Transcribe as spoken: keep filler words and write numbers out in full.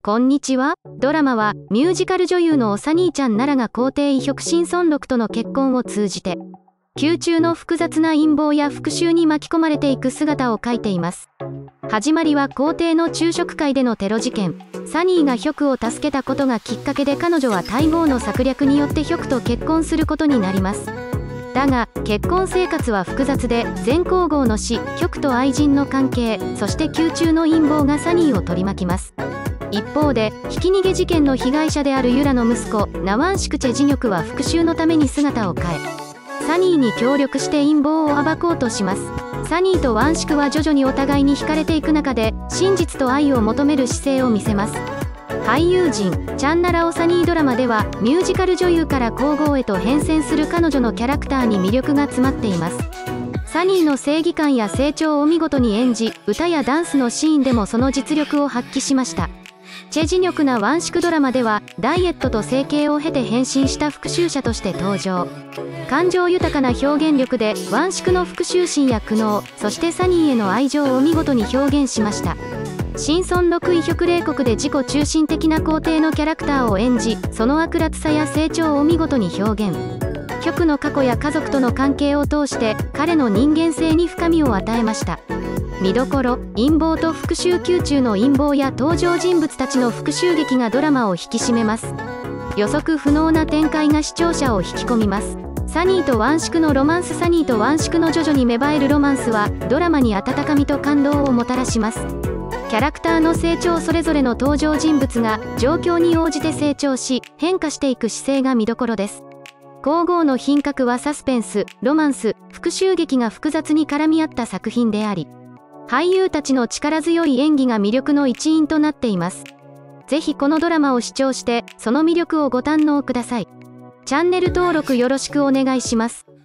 こんにちは。ドラマはミュージカル女優のおさ兄ちゃん奈良が皇帝異色新村六との結婚を通じて宮中の複雑な陰謀や復讐に巻き込まれていく姿を描いています。始まりは皇帝の昼食会でのテロ事件。サニーがヒョクを助けたことがきっかけで彼女は大号の策略によってヒョクと結婚することになります。だが結婚生活は複雑で、前皇后の死、ヒョクと愛人の関係、そして宮中の陰謀がサニーを取り巻きます。一方でひき逃げ事件の被害者であるユラの息子ナワンシクチェ・ジニョクは復讐のために姿を変えサニーに協力して陰謀を暴こうとします。サニーとワンシクは徐々にお互いに惹かれていく中で真実と愛を求める姿勢を見せます。俳優陣チャンナラオサニードラマではミュージカル女優から皇后へと変遷する彼女のキャラクターに魅力が詰まっています。サニーの正義感や成長を見事に演じ、歌やダンスのシーンでもその実力を発揮しました。チェ・ジニョクなワンシクドラマではダイエットと整形を経て変身した復讐者として登場。感情豊かな表現力でワンシクの復讐心や苦悩、そしてサニーへの愛情を見事に表現しました。新村六異色冷酷で自己中心的な皇帝のキャラクターを演じ、その悪辣さや成長を見事に表現。ヒョクの過去や家族との関係を通して彼の人間性に深みを与えました。見どころ陰謀と復讐。宮中の陰謀や登場人物たちの復讐劇がドラマを引き締めます。予測不能な展開が視聴者を引き込みます。サニーとワンシクのロマンス。サニーとワンシクの徐々に芽生えるロマンスはドラマに温かみと感動をもたらします。キャラクターの成長、それぞれの登場人物が状況に応じて成長し変化していく姿勢が見どころです。皇后の品格はサスペンス、ロマンス、復讐劇が複雑に絡み合った作品であり、俳優たちの力強い演技が魅力の一因となっています。ぜひこのドラマを視聴してその魅力をご堪能ください。チャンネル登録よろしくお願いします。